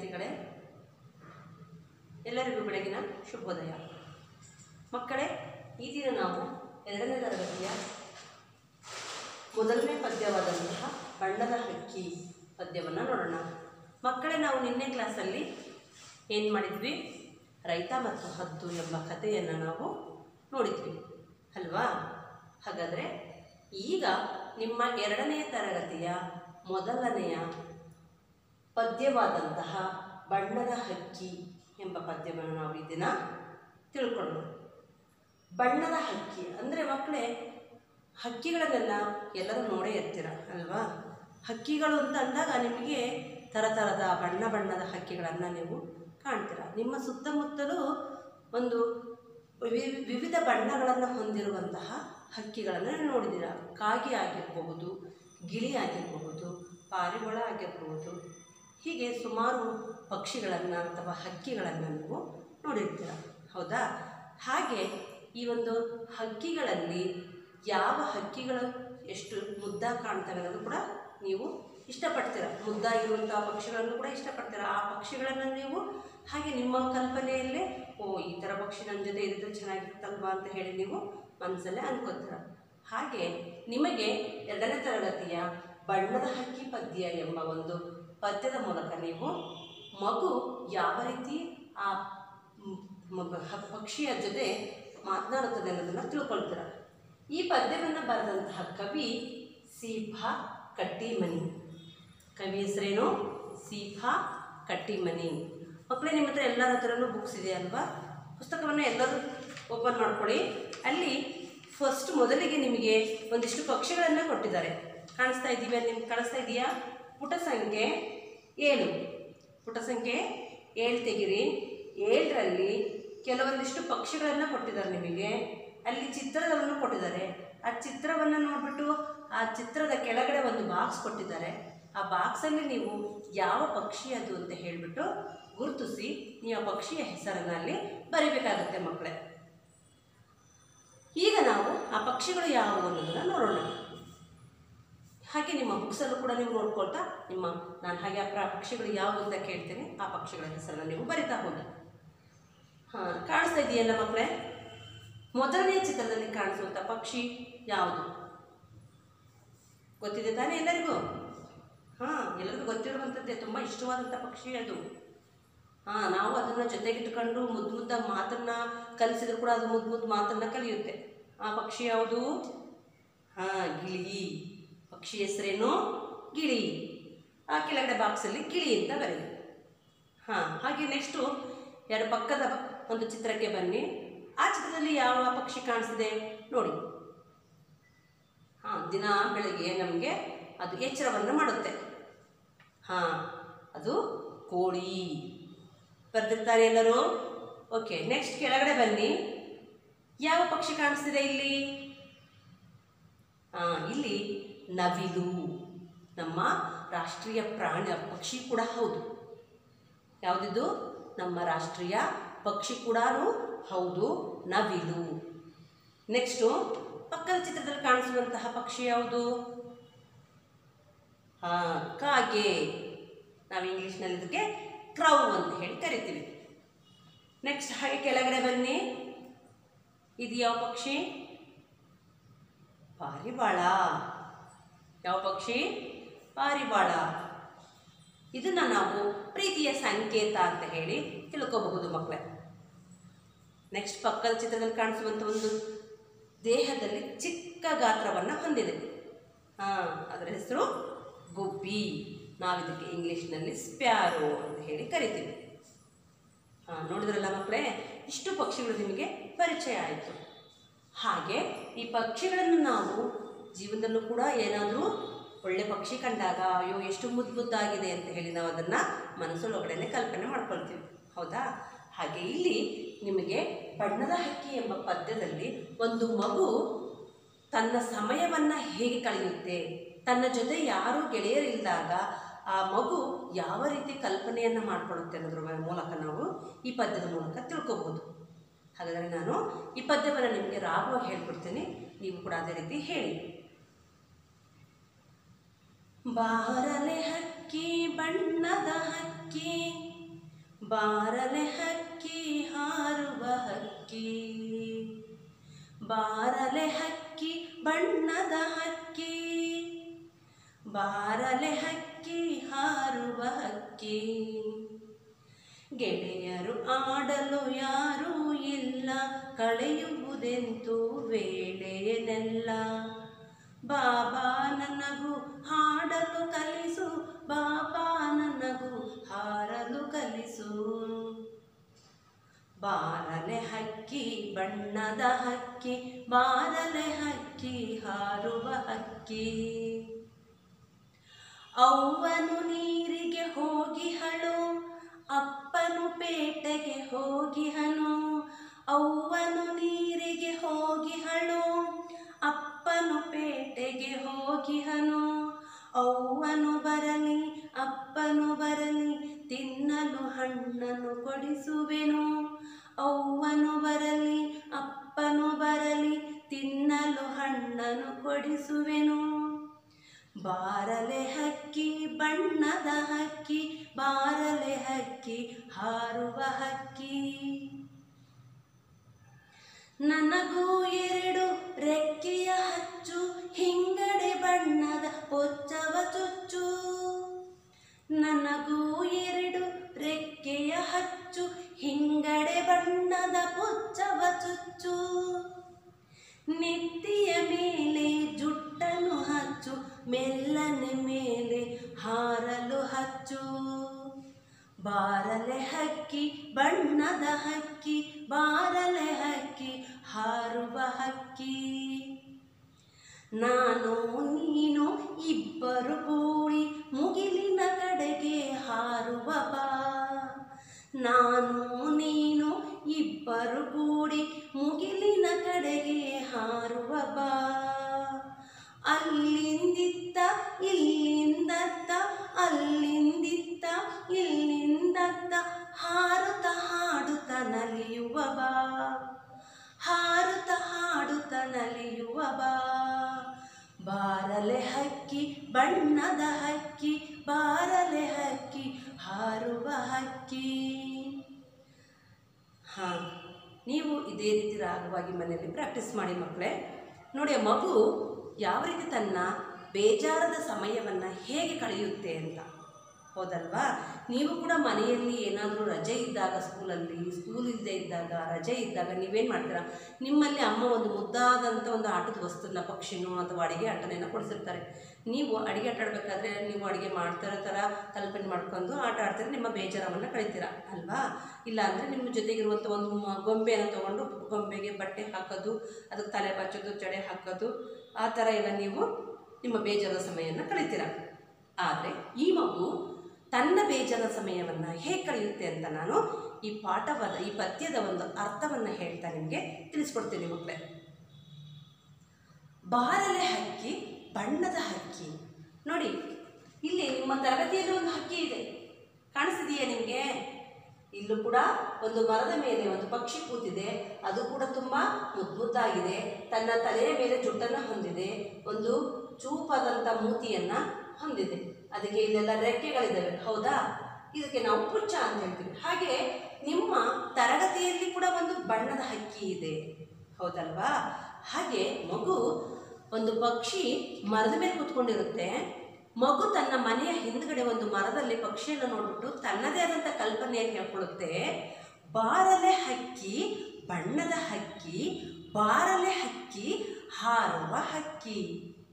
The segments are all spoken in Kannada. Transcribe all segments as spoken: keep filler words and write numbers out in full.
ವಿದ್ಯಾರ್ಥಿಗಳೇ, ಎಲ್ಲರಿಗೂ ಬೆಳಗಿನ ಶುಭೋದಯ. ಮಕ್ಕಳೇ, ಈ ದಿನ ನಾವು ಎರಡನೇ ತರಗತಿಯ ಮೊದಲನೇ ಪದ್ಯವಾದಂತಹ ಬಣ್ಣದ ಹಕ್ಕಿ ಪದ್ಯವನ್ನು ನೋಡೋಣ. ಮಕ್ಕಳೇ, ನಾವು ನಿನ್ನೆ ಕ್ಲಾಸಲ್ಲಿ ಏನು ಮಾಡಿದ್ವಿ? ರೈತ ಮತ್ತು ಹದ್ದು ಎಂಬ ಕಥೆಯನ್ನು ನಾವು ನೋಡಿದ್ವಿ ಅಲ್ವಾ? ಹಾಗಾದರೆ ಈಗ ನಿಮ್ಮ ಎರಡನೇ ತರಗತಿಯ ಮೊದಲನೆಯ ಪದ್ಯವಾದಂತಹ ಬಣ್ಣದ ಹಕ್ಕಿ ಎಂಬ ಪದ್ಯವನ್ನು ನಾವು ಈ ದಿನ ತಿಳ್ಕೊಳ್ಳೋಣ. ಬಣ್ಣದ ಹಕ್ಕಿ ಅಂದರೆ ಮಕ್ಕಳೇ, ಹಕ್ಕಿಗಳನ್ನೆಲ್ಲ ಎಲ್ಲರೂ ನೋಡೇ ಇರ್ತೀರ ಅಲ್ವಾ? ಹಕ್ಕಿಗಳು ಅಂತ ಅಂದಾಗ ನಿಮಗೆ ಥರ ಥರದ ಬಣ್ಣ ಬಣ್ಣದ ಹಕ್ಕಿಗಳನ್ನು ನೀವು ಕಾಣ್ತೀರ. ನಿಮ್ಮ ಸುತ್ತಮುತ್ತಲೂ ಒಂದು ವಿವಿಧ ಬಣ್ಣಗಳನ್ನು ಹೊಂದಿರುವಂತಹ ಹಕ್ಕಿಗಳನ್ನು ನೋಡಿದ್ದೀರ. ಕಾಗೆ ಆಗಿರಬಹುದು, ಗಿಳಿ ಆಗಿರಬಹುದು, ಪಾರಿವಾಳ ಆಗಿರಬಹುದು, ಹೀಗೆ ಸುಮಾರು ಪಕ್ಷಿಗಳನ್ನು ಅಥವಾ ಹಕ್ಕಿಗಳನ್ನು ನೀವು ನೋಡಿರ್ತೀರ, ಹೌದಾ? ಹಾಗೆ ಈ ಒಂದು ಹಕ್ಕಿಗಳಲ್ಲಿ ಯಾವ ಹಕ್ಕಿಗಳು ಎಷ್ಟು ಮುದ್ದಾಗಿ ಕಾಣ್ತವೆ ಅನ್ನೋದು ಕೂಡ ನೀವು ಇಷ್ಟಪಡ್ತೀರ. ಮುದ್ದಾಗಿರುವಂಥ ಪಕ್ಷಿಗಳನ್ನು ಕೂಡ ಇಷ್ಟಪಡ್ತೀರ. ಆ ಪಕ್ಷಿಗಳನ್ನು ನೀವು ಹಾಗೆ ನಿಮ್ಮ ಕಲ್ಪನೆಯಲ್ಲೇ, ಓ ಈ ಥರ ಪಕ್ಷಿ ನನ್ನ ಜೊತೆ ಇದ್ದರೆ ಚೆನ್ನಾಗಿರುತ್ತಲ್ವಾ ಅಂತ ಹೇಳಿ ನೀವು ಮನಸ್ಸಲ್ಲೇ ಅನ್ಕೋತೀರ. ಹಾಗೆ ನಿಮಗೆ ಎರಡನೇ ತರಗತಿಯ ಬಣ್ಣದ ಹಕ್ಕಿ ಪದ್ಯ ಎಂಬ ಒಂದು ಪದ್ಯದ ಮೂಲಕ ನೀವು ಮಗು ಯಾವ ರೀತಿ ಆ ಪಕ್ಷಿಯ ಜೊತೆ ಮಾತನಾಡುತ್ತದೆ ಅನ್ನೋದನ್ನು ತಿಳ್ಕೊಳ್ತೀರ. ಈ ಪದ್ಯವನ್ನು ಬರೆದಂತಹ ಕವಿ ಸಿ ಭಾ ಕಟ್ಟಿಮನಿ. ಕವಿ ಹೆಸರೇನು? ಸಿ ಭಾ ಕಟ್ಟಿಮನಿ. ಮಕ್ಕಳೇ, ನಿಮ್ಮ ಹತ್ರ ಎಲ್ಲರ ಹತ್ರನೂ ಬುಕ್ಸ್ ಇದೆ ಅಲ್ವಾ? ಪುಸ್ತಕವನ್ನು ಎಲ್ಲರೂ ಓಪನ್ ಮಾಡ್ಕೊಳ್ಳಿ. ಅಲ್ಲಿ ಫಸ್ಟ್ ಮೊದಲಿಗೆ ನಿಮಗೆ ಒಂದಿಷ್ಟು ಪಕ್ಷಿಗಳನ್ನು ಕೊಟ್ಟಿದ್ದಾರೆ. ಕಾಣಿಸ್ತಾ ಇದ್ದೀವಿ? ನಿಮ್ಗೆ ಕಾಣಿಸ್ತಾ ಇದೆಯಾ? ಪುಟ ಸಂಖ್ಯೆ ಏಳು. ಪುಟ ಸಂಖ್ಯೆ ಏಳು ತೆಗಿರಿ. ಏಳರಲ್ಲಿ ಕೆಲವೊಂದಿಷ್ಟು ಪಕ್ಷಿಗಳನ್ನು ಕೊಟ್ಟಿದ್ದಾರೆ ನಿಮಗೆ. ಅಲ್ಲಿ ಚಿತ್ರವನ್ನು ಕೊಟ್ಟಿದ್ದಾರೆ. ಆ ಚಿತ್ರವನ್ನು ನೋಡಿಬಿಟ್ಟು ಆ ಚಿತ್ರದ ಕೆಳಗಡೆ ಒಂದು ಬಾಕ್ಸ್ ಕೊಟ್ಟಿದ್ದಾರೆ. ಆ ಬಾಕ್ಸಲ್ಲಿ ನೀವು ಯಾವ ಪಕ್ಷಿ ಅದು ಅಂತ ಹೇಳಿಬಿಟ್ಟು ಗುರುತಿಸಿ ನೀವು ಆ ಪಕ್ಷಿಯ ಹೆಸರನ್ನು ಅಲ್ಲಿ ಬರೀಬೇಕಾಗುತ್ತೆ ಮಕ್ಕಳೇ. ಈಗ ನಾವು ಆ ಪಕ್ಷಿಗಳು ಯಾವುವು ಅನ್ನೋದನ್ನು ನೋಡೋಣ. ಹಾಗೆ ನಿಮ್ಮ ಬುಕ್ಸಲ್ಲೂ ಕೂಡ ನೀವು ನೋಡ್ಕೊಳ್ತಾ ನಿಮ್ಮ ನಾನು ಹಾಗೆ ಆ ಪಕ್ಷಿಗಳು ಯಾವುವು ಅಂತ ಕೇಳ್ತೀನಿ, ಆ ಪಕ್ಷಿಗಳ ಹೆಸರನ್ನು ನೀವು ಬರಿತಾ ಹೋಗಿ. ಹಾಂ, ಕಾಣಿಸ್ತಾ ಇದೆಯಲ್ಲ ಮಕ್ಕಳೇ? ಮೊದಲನೇ ಚಿತ್ರದಲ್ಲಿ ಕಾಣಿಸುವಂಥ ಪಕ್ಷಿ ಯಾವುದು ಗೊತ್ತಿದೆ ತಾನೇ ಎಲ್ಲರಿಗೂ? ಹಾಂ, ಎಲ್ಲರಿಗೂ ಗೊತ್ತಿರುವಂಥದ್ದೇ. ತುಂಬ ಇಷ್ಟವಾದಂಥ ಪಕ್ಷಿ ಅದು. ಹಾಂ, ನಾವು ಅದನ್ನು ಜೊತೆಗಿಟ್ಕೊಂಡು ಮುದ್ದು ಮುದ್ದಾಗಿ ಮಾತನ್ನು ಕಲಿಸಿದ್ರು ಕೂಡ ಅದು ಮುದ್ದು ಮುದ್ದು ಮಾತನ್ನು ಕಲಿಯುತ್ತೆ. ಆ ಪಕ್ಷಿ ಯಾವುದು? ಹಾಂ, ಗಿಳಿ. ಪಕ್ಷಿ ಹೆಸರೇನು? ಗಿಳಿ. ಆ ಕೆಳಗಡೆ ಬಾಕ್ಸಲ್ಲಿ ಗಿಳಿ ಅಂತ ಬರೀ. ಹಾಂ, ಹಾಗೆ ನೆಕ್ಸ್ಟು ಎರಡು ಪಕ್ಕದ ಒಂದು ಚಿತ್ರಕ್ಕೆ ಬನ್ನಿ. ಆ ಚಿತ್ರದಲ್ಲಿ ಯಾವ ಪಕ್ಷಿ ಕಾಣಿಸ್ತಿದೆ ನೋಡಿ. ಹಾಂ, ದಿನ ಬೆಳಗ್ಗೆ ನಮಗೆ ಅದು ಎಚ್ಚರವನ್ನು ಮಾಡುತ್ತೆ. ಹಾಂ, ಅದು ಕೋಳಿ. ಬರ್ದಿರ್ತಾರೆ ಎಲ್ಲರೂ? ಓಕೆ, ನೆಕ್ಸ್ಟ್ ಕೆಳಗಡೆ ಬನ್ನಿ. ಯಾವ ಪಕ್ಷಿ ಕಾಣಿಸ್ತಿದೆ ಇಲ್ಲಿ? ಹಾಂ, ಇಲ್ಲಿ ನವಿಲು. ನಮ್ಮ ರಾಷ್ಟ್ರೀಯ ಪ್ರಾಣಿ ಪಕ್ಷಿ ಕೂಡ ಹೌದು. ಯಾವುದಿದು? ನಮ್ಮ ರಾಷ್ಟ್ರೀಯ ಪಕ್ಷಿ ಕೂಡ ಹೌದು, ನವಿಲು. ನೆಕ್ಸ್ಟು ಪಕ್ಕದ ಚಿತ್ರದಲ್ಲಿ ಕಾಣಿಸುವಂತಹ ಪಕ್ಷಿ ಯಾವುದು? ಹಾಂ, ಕಾಗೆ. ನಾವು ಇಂಗ್ಲೀಷ್ನಲ್ಲಿ ಇದಕ್ಕೆ ಕ್ರೌ ಅಂತ ಹೇಳಿ ಕರಿತೀವಿ. ನೆಕ್ಸ್ಟ್ ಹಾಗೆ ಕೆಳಗಡೆ ಬನ್ನಿ. ಇದು ಯಾವ ಪಕ್ಷಿ? ಪಾರಿವಾಳ. ಯಾವ ಪಕ್ಷಿ? ಪಾರಿವಾಳ. ಇದನ್ನು ನಾವು ಪ್ರೀತಿಯ ಸಂಕೇತ ಅಂತ ಹೇಳಿ ತಿಳ್ಕೋಬಹುದು ಮಕ್ಕಳೇ. ನೆಕ್ಸ್ಟ್ ಪಕ್ಕದ ಚಿತ್ರದಲ್ಲಿ ಕಾಣಿಸುವಂಥ ಒಂದು ದೇಹದಲ್ಲಿ ಚಿಕ್ಕ ಗಾತ್ರವನ್ನು ಹೊಂದಿದೆ. ಹಾಂ, ಅದರ ಹೆಸರು ಗುಬ್ಬಿ. ನಾವಿದಕ್ಕೆ ಇಂಗ್ಲೀಷ್ನಲ್ಲಿ ಸ್ಪ್ಯಾರೋ ಅಂತ ಹೇಳಿ ಕರಿತೀವಿ. ಹಾಂ, ನೋಡಿದ್ರಲ್ಲ ಮಕ್ಕಳೇ, ಇಷ್ಟು ಪಕ್ಷಿಗಳು ನಿಮಗೆ ಪರಿಚಯ ಆಯಿತು. ಹಾಗೆ ಈ ಪಕ್ಷಿಗಳನ್ನು ನಾವು ಜೀವನದಲ್ಲೂ ಕೂಡ ಏನಾದರೂ ಒಳ್ಳೆ ಪಕ್ಷಿ ಕಂಡಾಗ ಅಯ್ಯೋ ಎಷ್ಟು ಮುದ್ದು ಮುದ್ದಾಗಿದೆ ಅಂತ ಹೇಳಿ ನಾವು ಅದನ್ನು ಮನಸ್ಸೊಳಗಡೆ ಕಲ್ಪನೆ ಮಾಡ್ಕೊಳ್ತೀವಿ, ಹೌದಾ? ಹಾಗೆ ಇಲ್ಲಿ ನಿಮಗೆ ಬಣ್ಣದ ಹಕ್ಕಿ ಎಂಬ ಪದ್ಯದಲ್ಲಿ ಒಂದು ಮಗು ತನ್ನ ಸಮಯವನ್ನು ಹೇಗೆ ಕಳೆಯುತ್ತೆ, ತನ್ನ ಜೊತೆ ಯಾರೂ ಗೆಳೆಯರಿಲ್ಲದಾಗ ಆ ಮಗು ಯಾವ ರೀತಿ ಕಲ್ಪನೆಯನ್ನು ಮಾಡಿಕೊಳ್ಳುತ್ತೆ ಅನ್ನೋದ್ರ ಮೂಲಕ ನಾವು ಈ ಪದ್ಯದ ಮೂಲಕ ತಿಳ್ಕೊಬೋದು. ಹಾಗಾದರೆ ನಾನು ಈ ಪದ್ಯವನ್ನು ನಿಮಗೆ ರಾಗವಾಗಿ ಹೇಳ್ಕೊಡ್ತೀನಿ, ನೀವು ಕೂಡ ಅದೇ ರೀತಿ ಹೇಳಿ. ಬಾರಲೆ ಹಕ್ಕಿ ಬಣ್ಣದ ಹಕ್ಕಿ ಬಾರಲೆ ಹಕ್ಕಿ ಹಾರುವ ಹಕ್ಕಿ, ಬಾರಲೆ ಹಕ್ಕಿ ಬಣ್ಣದ ಹಕ್ಕಿ, ಬಾರಲೆ ಹಕ್ಕಿ ಹಾರುವ ಹಕ್ಕಿ. ಗೆಳೆಯರು ಆಡಲು ಯಾರೂ ಇಲ್ಲ, ಕಳೆಯುವುದೆಂತೂ ವೇಳೆಯನೆಲ್ಲ. ಬಾಬಾ ನನಗೂ ಹಾಡಲು ಕಲಿಸು, ಬಾಬಾ ನನಗೂ ಹಾರಲು ಕಲಿಸು. ಬಾರಲೆ ಹಕ್ಕಿ ಬಣ್ಣದ ಹಕ್ಕಿ, ಬಾರಲೆ ಹಕ್ಕಿ ಹಾರುವ ಹಕ್ಕಿ. ಅವ್ವನು ನೀರಿಗೆ ಹೋಗಿಹಳು, ಅಪ್ಪನು ಪೇಟೆಗೆ ಹೋಗಿಹನು. ಅವ್ವನು ನೀರಿಗೆ ಹೋಗಿಹಳು, ಅಪ್ಪನು ಪೇಟೆಗೆ ಹೋಗಿಹನು. ಅವ್ವನು ಬರಲಿ ಅಪ್ಪನು ಬರಲಿ, ತಿನ್ನಲು ಹಣ್ಣನ್ನು ಕೊಡಿಸುವೆನು. ಅವ್ವನು ಬರಲಿ ಅಪ್ಪನು ಬರಲಿ, ತಿನ್ನಲು ಹಣ್ಣನ್ನು ಕೊಡಿಸುವೆನು. ಬಾರಲೆ ಹಕ್ಕಿ ಬಣ್ಣದ ಹಕ್ಕಿ, ಬಾರಲೆ ಹಕ್ಕಿ ಹಾರುವ ಹಕ್ಕಿ. ನನಗೂ ಎರಡು ರೆಕ್ಕೆಯ ಹಚ್ಚು, ಹಿಂಗಡೆ ಬಣ್ಣದ ಪೊಚ್ಚವ ಚುಚ್ಚು. ನನಗೂ ಎರಡು ರೆಕ್ಕೆಯ ಹಚ್ಚು, ಹಿಂಗಡೆ ಬಣ್ಣದ ಪೊಚ್ಚವ ಚುಚ್ಚು. ನೆತ್ತಿಯ ಮೇಲೆ ಜುಟ್ಟನ್ನು ಹಚ್ಚು, ಮೆಲ್ಲನೆ ಮೇಲೆ ಹಾರಲು ಹಚ್ಚು. ಬಾರಲೆ ಹಕ್ಕಿ ಬಣ್ಣದ ಹಕ್ಕಿ, ಬಾರಲೆ ಹಕ್ಕಿ ಹಾರುವ ಹಕ್ಕಿ. ನಾನು ನೀನು ಇಬ್ಬರು ಕೂಡಿ ಮುಗಿಲಿನ ಕಡೆಗೆ ಹಾರುವ ಬಾ. ನಾನು ನೀನು ಇಬ್ಬರು ಕೂಡಿ ಮುಗಿಲಿನ ಕಡೆಗೆ ಹಾರುವ ಬಾ. ಅಲ್ಲಿಂದಿತ್ತ ಇಲ್ಲಿಂದತ್ತ, ಅಲ್ಲಿಂದಿತ್ತ ಇಲ್ಲಿಂದತ್ತ, ಹಾರುತ್ತ ಹಾಡುತ್ತ ನಲಿಯುವ ಬಾ, ಹಾರುತ್ತ ಹಾಡುತ್ತ ನಲಿಯುವ ಬಾ. ಬಾರಲೆ ಹಕ್ಕಿ ಬಣ್ಣದ ಹಕ್ಕಿ, ಬಾರಲೆ ಹಕ್ಕಿ ಹಾರುವ ಹಕ್ಕಿ. ಹಾಂ, ನೀವು ಇದೇ ರೀತಿ ರಾಗವಾಗಿ ಮನೆಯಲ್ಲಿ ಪ್ರಾಕ್ಟೀಸ್ ಮಾಡಿ ಮಕ್ಕಳೇ. ನೋಡಿ, ಆ ಮಗು ಯಾವ ರೀತಿ ತನ್ನ ಬೇಜಾರದ ಸಮಯವನ್ನು ಹೇಗೆ ಕಳೆಯುತ್ತೆ ಅಂತ. ಹೌದಲ್ವಾ? ನೀವು ಕೂಡ ಮನೆಯಲ್ಲಿ ಏನಾದರೂ ರಜೆ ಇದ್ದಾಗ, ಸ್ಕೂಲಲ್ಲಿ ಸ್ಕೂಲ್ ಇಲ್ಲದೆ ಇದ್ದಾಗ, ರಜೆ ಇದ್ದಾಗ ನೀವೇನು ಮಾಡ್ತೀರಾ? ನಿಮ್ಮಲ್ಲಿ ಅಮ್ಮ ಒಂದು ಮುದ್ದಾದಂಥ ಒಂದು ಆಟದ ವಸ್ತುನ, ಪಕ್ಷಿನೋ ಅಥವಾ ಅಡುಗೆ ಆಟನೆಯನ್ನು ಕೊಡಿಸಿರ್ತಾರೆ. ನೀವು ಅಡುಗೆ ಆಟ ಆಡಬೇಕಾದ್ರೆ ನೀವು ಅಡುಗೆ ಮಾಡ್ತಿರೋ ಥರ ಕಲ್ಪನೆ ಮಾಡ್ಕೊಂಡು ಆಟ ಆಡ್ತಾರೆ, ನಿಮ್ಮ ಬೇಜಾರವನ್ನು ಕಳೀತೀರ ಅಲ್ವಾ? ಇಲ್ಲಾಂದರೆ ನಿಮ್ಮ ಜೊತೆಗಿರುವಂಥ ಒಂದು ಗೊಂಬೆಯನ್ನು ತೊಗೊಂಡು ಗೊಂಬೆಗೆ ಬಟ್ಟೆ ಹಾಕೋದು, ಅದಕ್ಕೆ ತಲೆ ಬಚ್ಚೋದು, ಜಡೆ ಹಾಕೋದು, ಆ ಥರ ಎಲ್ಲ ನೀವು ನಿಮ್ಮ ಬೇಜಾರದ ಸಮಯವನ್ನು ಕಳೀತೀರ. ಆದರೆ ಈ ಮಗು ತನ್ನ ಬೇಜಾರ ಸಮಯವನ್ನು ಹೇಗೆ ಕಳೆಯುತ್ತೆ ಅಂತ ನಾನು ಈ ಪಾಠವಾದ ಈ ಪದ್ಯದ ಒಂದು ಅರ್ಥವನ್ನು ಹೇಳ್ತಾ ನಿಮಗೆ ತಿಳಿಸ್ಕೊಡ್ತೀನಿ ಮಕ್ಕಳೇ. ಬಾರಲೆ ಹಕ್ಕಿ ಬಣ್ಣದ ಹಕ್ಕಿ. ನೋಡಿ, ಇಲ್ಲಿ ನಿಮ್ಮ ತರಗತಿಯಲ್ಲಿ ಒಂದು ಹಕ್ಕಿ ಇದೆ, ಕಾಣಿಸ್ತಿದೆಯಾ ನಿಮಗೆ? ಇಲ್ಲೂ ಕೂಡ ಒಂದು ಮರದ ಮೇಲೆ ಒಂದು ಪಕ್ಷಿ ಕೂತಿದೆ. ಅದು ಕೂಡ ತುಂಬ ಮುದ್ದಾಗಿದೆ. ತನ್ನ ತಲೆಯ ಮೇಲೆ ಜುಟ್ಟನ್ನು ಹೊಂದಿದೆ. ಒಂದು ಚೂಪಾದಂಥ ಮೂತಿಯನ್ನು ಹೊಂದಿದೆ. ಅದಕ್ಕೆ ಇಲ್ಲೆಲ್ಲ ರೆಕ್ಕೆಗಳಿದ್ದಾವೆ, ಹೌದಾ? ಇದಕ್ಕೆ ನಾವು ಪುಚ್ಚ ಅಂತ ಹೇಳ್ತೀವಿ. ಹಾಗೆ ನಿಮ್ಮ ತರಗತಿಯಲ್ಲಿ ಕೂಡ ಒಂದು ಬಣ್ಣದ ಹಕ್ಕಿ ಇದೆ, ಹೌದಲ್ವಾ? ಹಾಗೆ ಮಗು ಒಂದು ಪಕ್ಷಿ ಮರದ ಮೇಲೆ ಕೂತ್ಕೊಂಡಿರುತ್ತೆ. ಮಗು ತನ್ನ ಮನೆಯ ಹಿಂದ್ಗಡೆ ಒಂದು ಮರದಲ್ಲಿ ಪಕ್ಷಿಯನ್ನು ನೋಡ್ಬಿಟ್ಟು ತನ್ನದೇ ಆದಂಥ ಕಲ್ಪನೆಯನ್ನು ಹೇಳ್ಕೊಳ್ಳುತ್ತೆ. ಬಾರಲೆ ಹಕ್ಕಿ ಬಣ್ಣದ ಹಕ್ಕಿ, ಬಾರಲೆ ಹಕ್ಕಿ ಹಾರುವ ಹಕ್ಕಿ.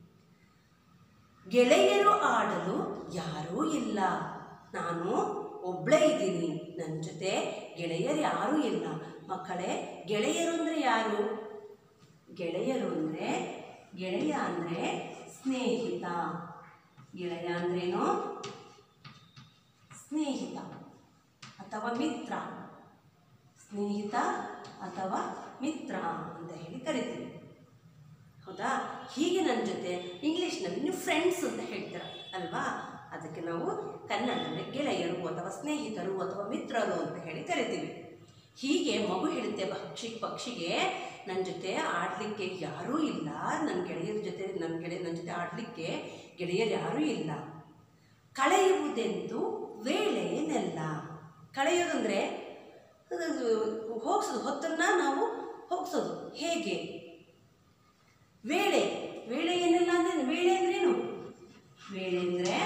ಗೆಳೆಯರು ಆಡಲು ಯಾರೂ ಇಲ್ಲ, ನಾನು ಒಬ್ಬಳೇ ಇದ್ದೀನಿ, ನನ್ನ ಜೊತೆ ಗೆಳೆಯರು ಯಾರೂ ಇಲ್ಲ. ಮಕ್ಕಳೇ, ಗೆಳೆಯರು ಅಂದರೆ ಯಾರು? ಗೆಳೆಯರು ಅಂದರೆ, ಗೆಳೆಯ ಅಂದರೆ ಸ್ನೇಹಿತ. ಗೆಳೆಯ ಅಂದ್ರೇನು? ಸ್ನೇಹಿತ ಅಥವಾ ಮಿತ್ರ. ಸ್ನೇಹಿತ ಅಥವಾ ಮಿತ್ರ ಅಂತ ಹೇಳಿ ಕರಿತೀವಿ, ಹೌದಾ? ಹೀಗೆ ನನ್ನ ಜೊತೆ ಇಂಗ್ಲೀಷ್ನಲ್ಲಿ ನೀವು ಫ್ರೆಂಡ್ಸ್ ಅಂತ ಹೇಳ್ತೀರ ಅಲ್ವಾ? ಅದಕ್ಕೆ ನಾವು ಕನ್ನಡದಲ್ಲಿ ಗೆಳೆಯರು ಅಥವಾ ಸ್ನೇಹಿತರು ಅಥವಾ ಮಿತ್ರರು ಅಂತ ಹೇಳಿ ಕರಿತೀವಿ. ಹೀಗೆ ಮಗು ಹೇಳುತ್ತೆ ಪಕ್ಷಿ ಪಕ್ಷಿಗೆ ನನ್ನ ಜೊತೆ ಆಡಲಿಕ್ಕೆ ಯಾರೂ ಇಲ್ಲ, ನನ್ನ ಗೆಳೆಯರ ಜೊತೆ ನನ್ನ ಗೆಳೆಯ ನನ್ನ ಜೊತೆ ಆಡಲಿಕ್ಕೆ ಗೆಳೆಯರು ಯಾರೂ ಇಲ್ಲ. ಕಳೆಯುವುದೆಂದು ವೇಳೆಯೇನೆಲ್ಲ. ಕಳೆಯೋದಂದರೆ ಹೋಗಿಸೋದು, ಹೊತ್ತನ್ನು ನಾವು ಹೋಗಿಸೋದು. ಹೇಗೆ? ವೇಳೆ. ವೇಳೆ ಏನಿಲ್ಲ ಅಂದರೆ ವೇಳೆ ಅಂದ್ರೇನು? ವೇಳೆ ಅಂದರೆ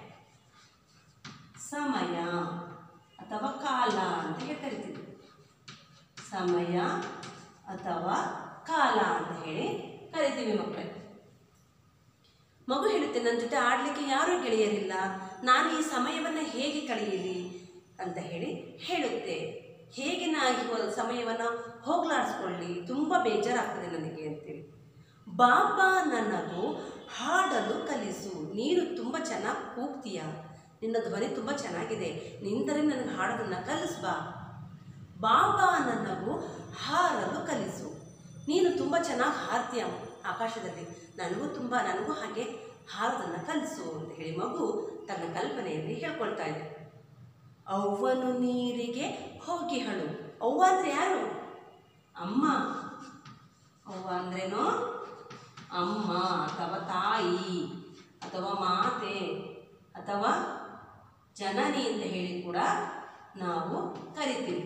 ಸಮಯ ಅಥವಾ ಕಾಲ ಅಂತ ಹೇಳಿ ಕರಿತೀವಿ. ಸಮಯ ಅಥವಾ ಕಾಲ ಅಂತ ಹೇಳಿ ಕರಿತೀವಿ ಮಕ್ಕಳೇ. ಮಗು ಹೇಳುತ್ತೆ, ನನ್ನ ಜೊತೆ ಆಡಲಿಕ್ಕೆ ಯಾರೂ ಗೆಳೆಯರಿಲ್ಲ, ನಾನು ಈ ಸಮಯವನ್ನು ಹೇಗೆ ಕಳೆಯಲಿ ಅಂತ ಹೇಳಿ ಹೇಳುತ್ತೆ. ಹೇಗೆ ನಾ ಈ ಸಮಯವನ್ನು ಹೋಗಲಾಡಿಸ್ಕೊಳ್ಳಿ, ತುಂಬ ಬೇಜಾರಾಗ್ತದೆ ನನಗೆ ಅಂತೇಳಿ. ಬಾಬಾ ನನಗೂ ಹಾಡಲು ಕಲಿಸು. ನೀನು ತುಂಬ ಚೆನ್ನಾಗಿ ಕೂಗ್ತೀಯ, ನಿನ್ನ ಧ್ವನಿ ತುಂಬ ಚೆನ್ನಾಗಿದೆ, ನಿಂದರೆ ನನಗೆ ಹಾಡೋದನ್ನು ಕಲಿಸ್ಬಾ. ಬಾಬಾ ನನಗೂ ಹಾರಲು ಕಲಿಸು. ನೀನು ತುಂಬ ಚೆನ್ನಾಗಿ ಹಾರ್ತೀಯ ಆಕಾಶದಲ್ಲಿ, ನನಗೂ ತುಂಬ ನನಗೂ ಹಾಗೆ ಹಾರೋದನ್ನು ಕಲಿಸು ಅಂತ ಹೇಳಿ ಮಗು ತನ್ನ ಕಲ್ಪನೆಯಲ್ಲಿ ಹೇಳ್ಕೊಳ್ತಾ ಇದೆ. ಅವ್ವನು ನೀರಿಗೆ ಹೋಗಿ ಹಳು. ಅವ್ವ ಅಂದರೆ ಯಾರು? ಅಮ್ಮ. ಅವ್ವ ಅಂದ್ರೇನು? ಅಮ್ಮ ಅಥವಾ ತಾಯಿ ಅಥವಾ ಮಾತೆ ಅಥವಾ ಜನನಿ ಅಂತ ಹೇಳಿ ಕೂಡ ನಾವು ಕರಿತೀವಿ.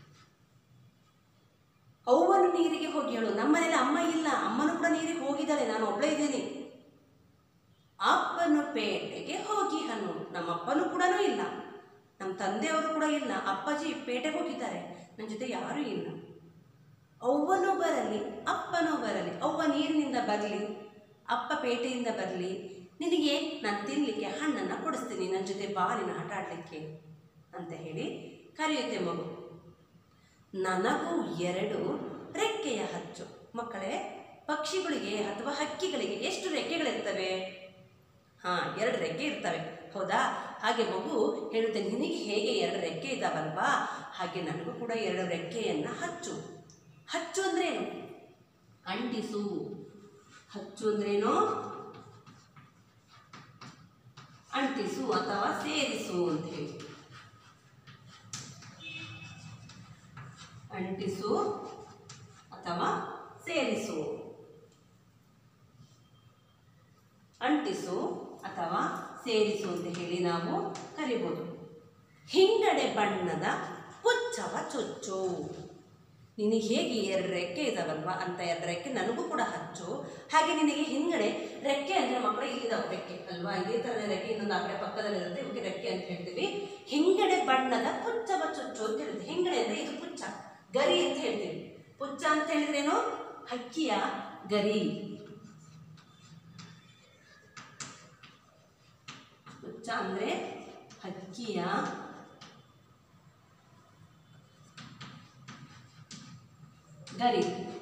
ಅವ್ವನು ನೀರಿಗೆ ಹೋಗಿ ಹೇಳು. ನಮ್ಮನೇಲಿ ಅಮ್ಮ ಇಲ್ಲ, ಅಮ್ಮನೂ ಕೂಡ ನೀರಿಗೆ ಹೋಗಿದ್ದಾಳೆ, ನಾನು ಒಬ್ಬಳೇ ಇದ್ದೀನಿ. ಅಪ್ಪನು ಪೇಟೆಗೆ ಹೋಗಿ ಹನು. ನಮ್ಮ ಅಪ್ಪನೂ ಕೂಡ ಇಲ್ಲ, ನಮ್ಮ ತಂದೆಯವರು ಕೂಡ ಇಲ್ಲ, ಅಪ್ಪಾಜಿ ಪೇಟೆಗೆ ಹೋಗಿದ್ದಾರೆ, ನನ್ನ ಜೊತೆ ಯಾರೂ ಇಲ್ಲ. ಅವ್ವನು ಬರಲಿ ಅಪ್ಪನೂ ಬರಲಿ. ಅವ್ವ ನೀರಿನಿಂದ ಬರಲಿ, ಅಪ್ಪ ಪೇಟೆಯಿಂದ ಬರಲಿ, ನಿನಗೆ ನಾನು ತಿನ್ನಲಿಕ್ಕೆ ಹಣ್ಣನ್ನು ಕೊಡಿಸ್ತೀನಿ, ನನ್ನ ಜೊತೆ ಬಾ ನೀನು ಆಟ ಆಡಲಿಕ್ಕೆ ಅಂತ ಹೇಳಿ ಕರೆಯುತ್ತೆ ಮಗು. ನನಗೂ ಎರಡು ರೆಕ್ಕೆಯ ಹಚ್ಚು. ಮಕ್ಕಳೇ, ಪಕ್ಷಿಗಳಿಗೆ ಅಥವಾ ಹಕ್ಕಿಗಳಿಗೆ ಎಷ್ಟು ರೆಕ್ಕೆಗಳಿರ್ತವೆ? ಹಾಂ, ಎರಡು ರೆಕ್ಕೆ ಇರ್ತವೆ, ಹೌದಾ? ಹಾಗೆ ಮಗು ಹೇಳುತ್ತೆ, ನಿನಗೆ ಹೇಗೆ ಎರಡು ರೆಕ್ಕೆ ಇದ್ದಾವಲ್ವಾ, ಹಾಗೆ ನನಗೂ ಕೂಡ ಎರಡು ರೆಕ್ಕೆಯನ್ನು ಹಚ್ಚು. ಹಚ್ಚು ಅಂದ್ರೇನು? ಅಂಟಿಸು. ಹಚ್ಚು ಅಂದ್ರೇನು? ಅಂಟಿಸು ಅಥವಾ ಸೇರಿಸು ಅಂತ ಹೇಳಿ. ಅಂಟಿಸು ಅಥವಾ ಸೇರಿಸು. ಅಂಟಿಸು ಅಥವಾ ಸೇರಿಸು ಅಂತ ಹೇಳಿ ನಾವು ಕರಿಬೋದು. ಹಿಂಗಡೆ ಬಣ್ಣದ ಪುಚ್ಚವ ಚುಚ್ಚು. ನಿನಗೆ ಹೇಗೆ ಎರಡು ರೆಕ್ಕೆ ಇದಾವಲ್ವಾ ಅಂತ ಎರಡು ರೆಕ್ಕೆ ನನಗೂ ಕೂಡ ಹಚ್ಚು. ಹಾಗೆ ನಿನಗೆ ಹಿಂಗಡೆ ರೆಕ್ಕೆ ಅಂದರೆ ಮಕ್ಕಳು ಇಲ್ಲಿದ್ದಾವೆ ರೆಕ್ಕೆ ಅಲ್ವಾ, ಇದೇ ಥರದ ರೆಕ್ಕೆ ಇನ್ನೊಂದು ಆ ಕಡೆ ಪಕ್ಕದಲ್ಲಿರುತ್ತೆ, ಇವಕ್ಕೆ ರೆಕ್ಕೆ ಅಂತ ಹೇಳ್ತೀವಿ. ಹಿಂಗಡೆ ಬಣ್ಣದ ಪುಚ್ಚವ ಚುಚ್ಚು ಅಂತ ಹೇಳ್ತೀವಿ. ಹಿಂಗಡೆ ಅಂದರೆ ಇದು ಪುಚ್ಚ, ಗರಿ ಅಂತ ಹೇಳ್ತೀವಿ. ಪುಚ್ಚ ಅಂತ ಹೇಳಿದ್ರೇನು? ಹಕ್ಕಿಯ ಗರಿ. ಪುಚ್ಚ ಅಂದರೆ ಹಕ್ಕಿಯ ಗರಿ.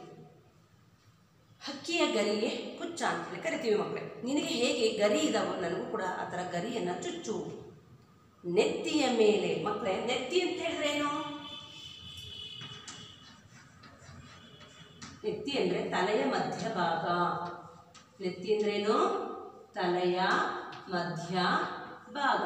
ಹಕ್ಕಿಯ ಗರಿಗೆ ಪುಚ್ಚ ಅಂತೇಳಿ ಕರಿತೀವಿ ಮಕ್ಕಳೇ. ನಿನಗೆ ಹೇಗೆ ಗರಿ ಇದಾವೋ ನನಗೂ ಕೂಡ ಆ ಥರ ಗರಿಯನ್ನು ಚುಚ್ಚು. ನೆತ್ತಿಯ ಮೇಲೆ. ಮಕ್ಕಳೇ, ನೆತ್ತಿ ಅಂತ ಹೇಳಿದ್ರೆ ಏನು? ನೆತ್ತಿ ಅಂದರೆ ತಲೆಯ ಮಧ್ಯಭಾಗ. ನೆತ್ತಿ ಅಂದ್ರೇನು? ತಲೆಯ ಮಧ್ಯ ಭಾಗ.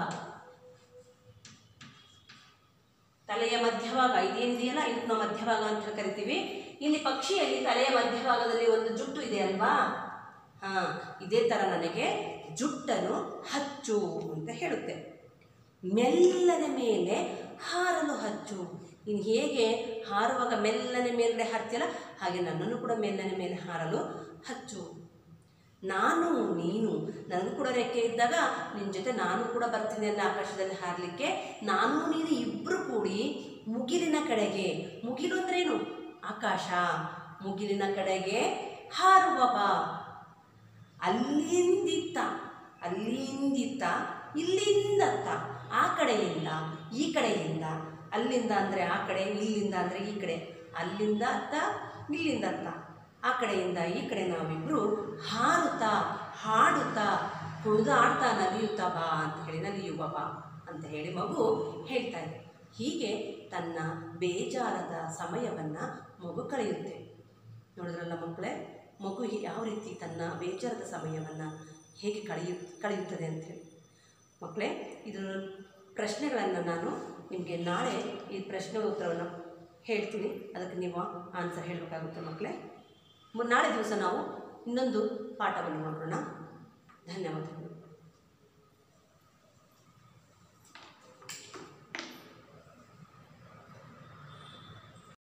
ತಲೆಯ ಮಧ್ಯಭಾಗ ಇದೇನಿದೆಯಲ್ಲ, ಇದಕ್ಕೆ ನಾವು ಮಧ್ಯಭಾಗ ಅಂತ ಕರಿತೀವಿ. ಇಲ್ಲಿ ಪಕ್ಷಿಯಲ್ಲಿ ತಲೆಯ ಮಧ್ಯಭಾಗದಲ್ಲಿ ಒಂದು ಜುಟ್ಟು ಇದೆ ಅಲ್ವಾ, ಹಾಂ, ಇದೇ ಥರ ನನಗೆ ಜುಟ್ಟನ್ನು ಹಚ್ಚು ಅಂತ ಹೇಳುತ್ತೆ. ಮೆಲ್ಲನೆ ಮೇಲೆ ಹಾರಲು ಹಚ್ಚು. ನೀನು ಹೇಗೆ ಹಾರುವಾಗ ಮೆಲ್ಲನೆ ಮೇಲ್ಗಡೆ ಹಾರ್ತಿಯಲ್ಲ, ಹಾಗೆ ನನ್ನನ್ನು ಕೂಡ ಮೆಲ್ಲನೆ ಮೇಲೆ ಹಾರಲು ಹಚ್ಚು. ನಾನು ನೀನು, ನನಗೂ ಕೂಡ ರೆಕ್ಕೆ ಇದ್ದಾಗ ನಿನ್ನ ಜೊತೆ ನಾನು ಕೂಡ ಬರ್ತೀನಿ ಅಲ್ಲ ಆಕಾಶದಲ್ಲಿ ಹಾರಲಿಕ್ಕೆ. ನಾನು ನೀನು ಇಬ್ಬರು ಕೂಡಿ ಮುಗಿಲಿನ ಕಡೆಗೆ. ಮುಗಿಲು ಅಂದ್ರೇನು? ಆಕಾಶ. ಮುಗಿಲಿನ ಕಡೆಗೆ ಹಾರುವ ಬಾ. ಅಲ್ಲಿಂದಿತ್ತ ಅಲ್ಲಿಂದಿತ್ತ ಇಲ್ಲಿಂದತ್ತ, ಆ ಕಡೆಯಿಂದ ಈ ಕಡೆಯಿಂದ. ಅಲ್ಲಿಂದ ಅಂದರೆ ಆ ಕಡೆ, ಇಲ್ಲಿಂದ ಅಂದರೆ ಈ ಕಡೆ. ಅಲ್ಲಿಂದ ಅತ್ತ, ಇಲ್ಲಿಂದ ಅತ್ತ, ಆ ಕಡೆಯಿಂದ ಈ ಕಡೆ ನಾವಿಬ್ಬರು ಹಾರುತ್ತಾ ಹಾಡುತ್ತಾ ಕುಣಿದಾಡ್ತಾ ನಲಿಯುತ್ತಾ ಬಾ ಅಂತ ಹೇಳಿ, ನಲಿಯುವ ಬಾ ಅಂತ ಹೇಳಿ ಮಗು ಹೇಳ್ತಾ ಇದೆ. ಹೀಗೆ ತನ್ನ ಬೇಜಾರದ ಸಮಯವನ್ನು ಮಗು ಕಳೆಯುತ್ತೆ. ನೋಡಿದ್ರಲ್ಲ ಮಕ್ಕಳೇ, ಮಗು ಯಾವ ರೀತಿ ತನ್ನ ಬೇಜಾರದ ಸಮಯವನ್ನು ಹೇಗೆ ಕಳೆಯು ಕಳೆಯುತ್ತದೆ ಅಂಥೇಳಿ. ಮಕ್ಕಳೇ, ಇದರ ಪ್ರಶ್ನೆಗಳನ್ನು ನಾನು ನಿಮಗೆ ನಾಳೆ ಈ ಪ್ರಶ್ನೆ ಉತ್ತರವನ್ನು ಹೇಳ್ತೀನಿ, ಅದಕ್ಕೆ ನೀವು ಆನ್ಸರ್ ಹೇಳಬೇಕಾಗುತ್ತೆ ಮಕ್ಕಳೇ. ನಾಳೆ ದಿವಸ ನಾವು ಇನ್ನೊಂದು ಪಾಠವನ್ನು ನೋಡೋಣ.